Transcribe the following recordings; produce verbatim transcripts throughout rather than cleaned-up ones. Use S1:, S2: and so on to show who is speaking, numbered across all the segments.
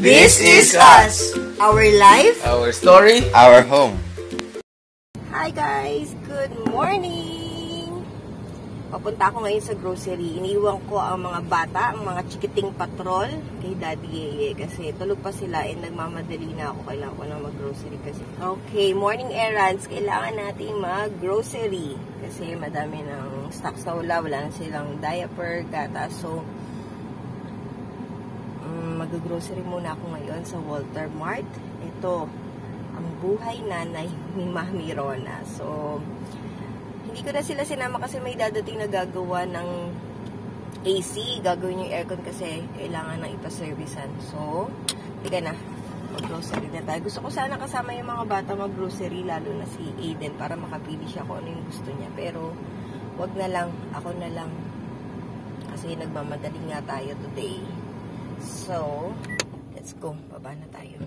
S1: This is us.
S2: Our life.
S1: Our story. Our home.
S2: Hi guys! Good morning! Papunta ako ngayon sa grocery. Iniiwan ko ang mga bata, ang mga chikiting patrol kay Daddy Yeye. Kasi tulog pa sila and nagmamadali na ako. Kailangan ko na mag-grocery kasi. Okay, morning errands. Kailangan natin mag-grocery. Kasi madami ng stocks na wala. Wala na silang diaper, gatas. So, um, mag-grocery muna ako ngayon sa Walter Mart. Ito, ang buhay nanay ni Mami Rona. So, hindi ko na sila sinama kasi may dadating na gagawa ng A C. Gagawin yung aircon kasi kailangan nang ipa-servicean. So, tiga na. Mag-grocery na tayo. Gusto ko sana kasama yung mga bata mag-grocery, lalo na si Aiden, para makapili siya kung ano yung gusto niya. Pero, wag na lang. Ako na lang. Kasi nagmamadali nga tayo today. So, let's go. Baba na tayo.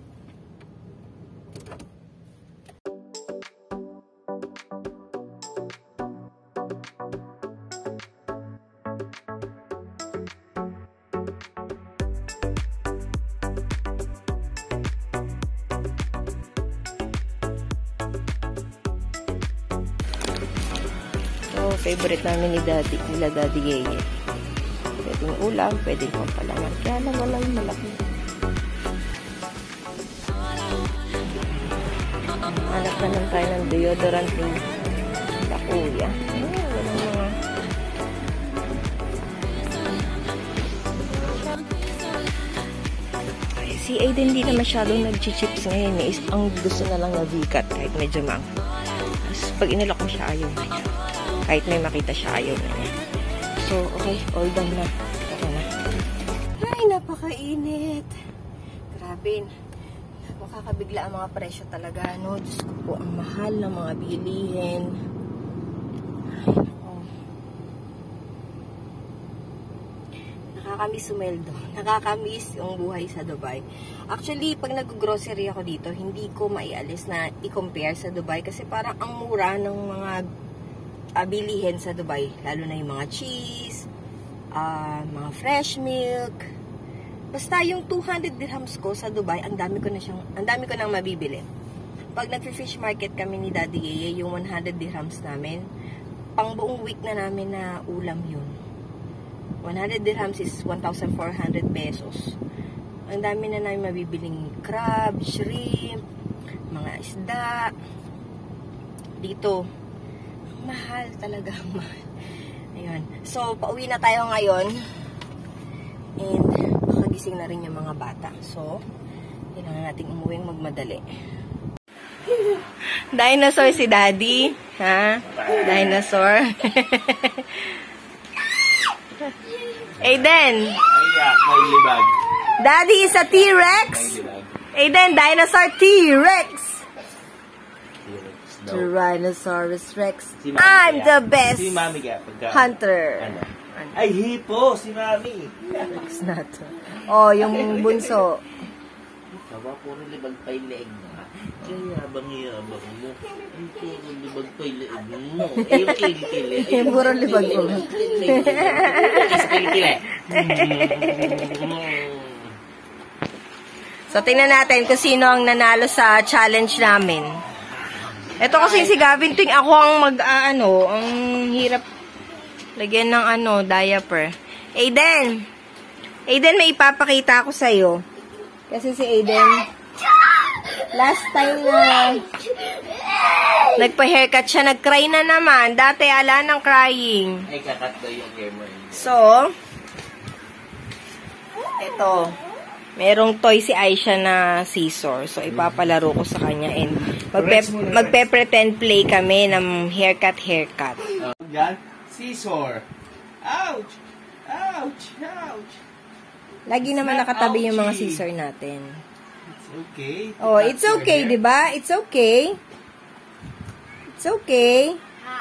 S2: So, favorite namin ni Daddy, nila Daddy Yeye. Pwedeng ulam, pwedeng pampalaman. Kaya lang wala yung malaki. Hanap na lang tayo ng deodorant ni Kuya. Oh, walang mga... Ay, si Aiden hindi na masyadong nag-chips ngayon eh. Ang gusto na lang na V-cut kahit medyo mang. Tapos pag inilok mo siya, ayaw na niya. Kahit may makita siya, ayaw na niya. So, okay, all done na. Okay na. Ay, napakainit. Grabe. Makakabigla ang mga presyo talaga, no? Diyos ko po, ang mahal ng mga bilihin. Ay, nako. Nakakamiss sumeldo. Nakakamiss yung buhay sa Dubai. Actually, pag nag-grocery ako dito, hindi ko maialis na i-compare sa Dubai kasi parang ang mura ng mga uh, bilihin sa Dubai. Lalo na yung mga cheese, uh, mga fresh milk. Basta yung two hundred dirhams ko sa Dubai, ang dami ko na siyang, ang dami ko nang mabibili. Pag nag-fish market kami ni Daddy Yeye, yung one hundred dirhams namin, pang buong week na namin na ulam yun. one hundred dirhams is one thousand four hundred pesos. Ang dami na namin mabibiling crab, shrimp, mga isda. Dito, mahal talaga, mahal. Ayun. So, pauwi na tayo ngayon. And, gising na rin yung mga bata. So, kailangan nating umuwing magmadali. Dinosaur si Daddy. Ha? Dinosaur. Aiden.
S1: May libag.
S2: Daddy is a T-Rex. Aiden, dinosaur T-Rex. Tyrannosaurus Rex. Si I'm the best
S1: si Mami kaya, pagka,
S2: hunter.
S1: Ano? Ay, hipo! Si Mami!
S2: Rex na to. Oh, yung bunso.
S1: Sawa, puro libag pa yung leeg mo. Kaya yabang-yabang mo. Ay, puro libag pa yung leeg mo. Eh, yung kilikili.
S2: Ay, puro libag mo.
S1: Sa kilikili.
S2: So, tingnan natin kung sino ang nanalo sa challenge namin. Ito kasi si Gavin, ting ako ang mag, uh, ano, ang hirap lagyan ng ano, diaper. Aiden! Aiden, may ipapakita ako sa'yo. Kasi si Aiden, last time na nagpa-haircut siya, nag-cry na naman. Dati, ala ng crying.
S1: Ay, kakat daw yung hair mo.
S2: So, ito. Merong toy si Aisha na scissor. So, ipapalaro ko sa kanya. And magpe- magpe-pretend play kami ng haircut-haircut.
S1: Uh, yan? Scissor. Ouch! Ouch! Ouch!
S2: Lagi naman nakatabi yung mga scissor natin.
S1: It's okay.
S2: Oh, it's okay, di ba? It's okay. It's okay.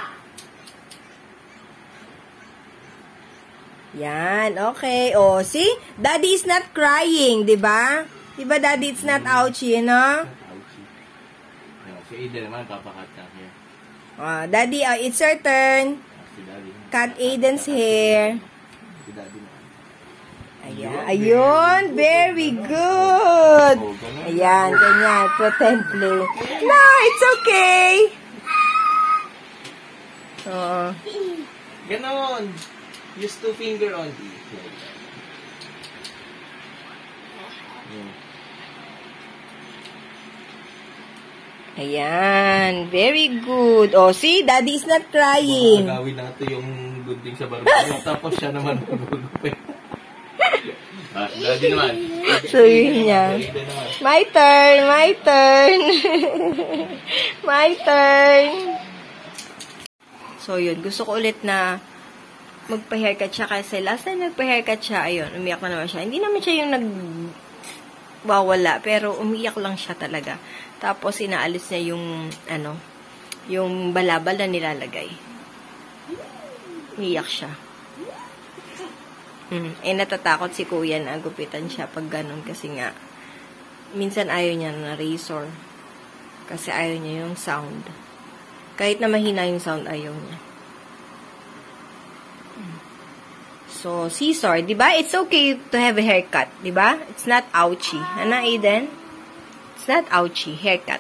S2: Yan, okay. Oh, see? Daddy is not crying, di ba? Di ba, Daddy, it's not ouchy, no?
S1: Ouchie. Si Aiden naman, papakat ka here.
S2: Ah, Daddy, uh, it's your turn.
S1: Si Daddy.
S2: Cut Aiden's hair.
S1: Si Daddy naman.
S2: Ayan. Ayun. Very good. Ayan. Ganyan. Pretend play. No, it's okay. Oo.
S1: Ganon. Use two finger only.
S2: Ayan. Very good. Oh, see? Daddy is not crying.
S1: Gagawin natin yung gunding sa barbero. Tapos siya naman magugupit. Ah, daddy naman.
S2: So, yun niya. My turn. My turn. My turn. So, yun. Gusto ko ulit na magpa-haircut siya kasi last time nagpa-haircut siya, ayun, umiyak na naman siya. Hindi naman siya yung nagwawala, pero umiyak lang siya talaga. Tapos, inaalis niya yung, ano, yung balabal na nilalagay. Umiyak siya. Mm. Eh, natatakot si kuya na gupitan siya pag ganun kasi nga, minsan ayaw niya na razor. Kasi ayaw niya yung sound. Kahit na mahina yung sound, ayaw niya. So, scissor, di ba? It's okay to have a haircut, di ba? It's not ouchy. Ano, Aiden? It's not ouchy. Haircut.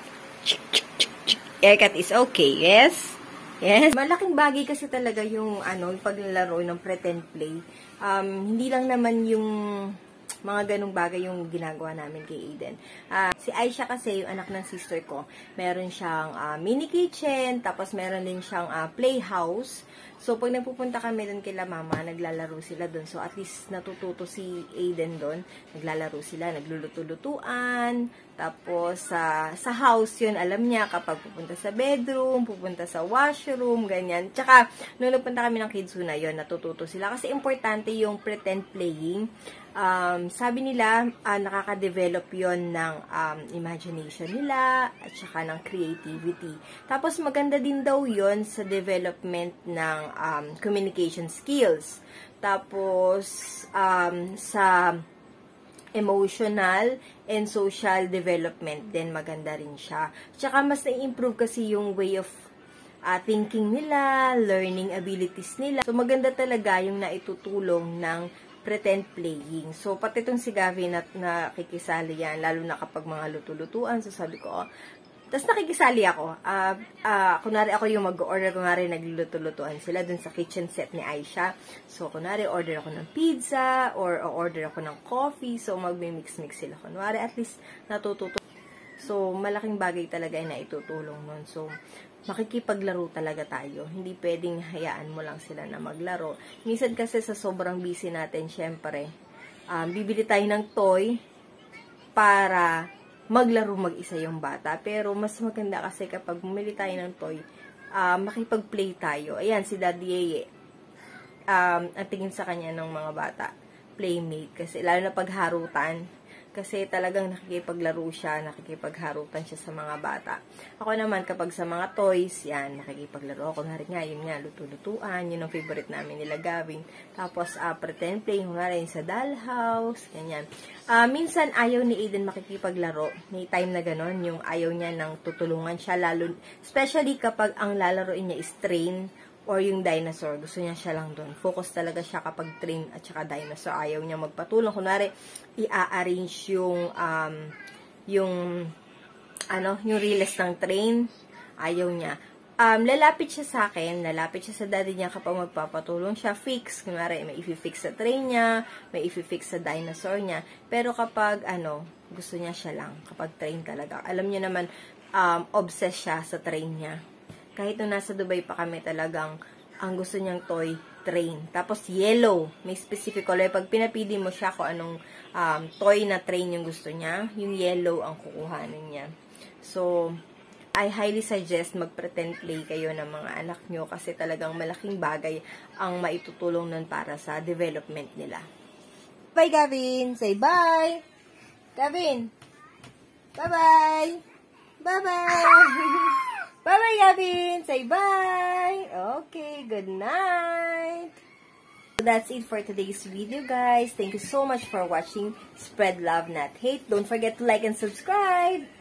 S2: Haircut is okay, yes? Yes. Malaking bagay kasi talaga yung, ano, yung paglalaro ng pretend play. Um, hindi lang naman yung mga ganong bagay yung ginagawa namin kay Aiden. Uh, si Aisha kasi, yung anak ng sister ko, meron siyang uh, mini kitchen, tapos meron din siyang uh, playhouse. So, pag nagpupunta kami doon kila mama, naglalaro sila doon. So, at least natututo si Aiden doon. Naglalaro sila, nagluluto-lutuan. Tapos, sa, sa house yun, alam niya kapag pupunta sa bedroom, pupunta sa washroom, ganyan. Tsaka, nung nagpunta kami ng Kidzuna yun, natututo sila. Kasi importante yung pretend playing. Um, sabi nila, uh, nakaka-develop yon ng um, imagination nila at saka ng creativity. Tapos maganda din daw yon sa development ng um, communication skills. Tapos um, sa emotional and social development din maganda rin siya. Tsaka mas na-improve kasi yung way of uh, thinking nila, learning abilities nila. So maganda talaga yung naitutulong ng pretend playing. So, pati itong si Gavi na nakikisali yan, lalo na kapag mga luto-lutuan. So, sabi ko, oh, tapos nakikisali ako. Uh, uh, kunwari ako yung mag-order, kunwari nagluluto-lutuan sila dun sa kitchen set ni Aisha. So, kunwari order ako ng pizza or order ako ng coffee. So, mag-mix-mix sila. Kunwari, at least natututo. So, malaking bagay talaga na itutulong nun. So, makikipaglaro talaga tayo. Hindi pwedeng hayaan mo lang sila na maglaro. Minsan kasi sa sobrang busy natin, syempre, um, bibili tayo ng toy para maglaro mag-isa yung bata. Pero mas maganda kasi kapag bumili tayo ng toy, uh, makipag-play tayo. Ayan, si Daddy Yeye. Um, ang tingin sa kanya ng mga bata, playmate. Kasi lalo na pagharutan. Kasi talagang nakikipaglaro siya, nakikipagharutan siya sa mga bata. Ako naman, kapag sa mga toys, yan, nakikipaglaro ako. Kunwari nga, yun nga, luto-lutuan, yun ang favorite namin nila gawin. Tapos, uh, pretend play, kunwari sa dollhouse, ganyan. Uh, minsan, ayaw ni Aiden makikipaglaro. May time na ganon, yung ayaw niya nang tutulungan siya, lalo, especially kapag ang lalaroin niya is train, or yung dinosaur, gusto niya siya lang doon. Focus talaga siya kapag train at saka dinosaur. Ayaw niya magpatulong. Kunwari, i-arrange yung, um, yung, ano, yung relays ng train. Ayaw niya. Um, lalapit siya sa akin, lalapit siya sa daddy niya kapag magpapatulong siya. Fix. Kunwari, may i-fix sa train niya, may i-fix sa dinosaur niya. Pero kapag, ano, gusto niya siya lang. Kapag train talaga. Alam niyo naman, um, obsessed siya sa train niya. Kahit nung nasa Dubai pa kami talagang ang gusto niyang toy, train. Tapos yellow, may specific color. Pag pinapili mo siya kung anong um, toy na train yung gusto niya, yung yellow ang kukuhanin niya. So, I highly suggest mag-pretend play kayo ng mga anak nyo kasi talagang malaking bagay ang maitutulong nun para sa development nila. Bye, Gavin! Say bye! Gavin! Bye-bye! Bye-bye! Bye-bye, Gavin! Say bye! Okay, good night! So that's it for today's video, guys. Thank you so much for watching. Spread love, not hate. Don't forget to like and subscribe!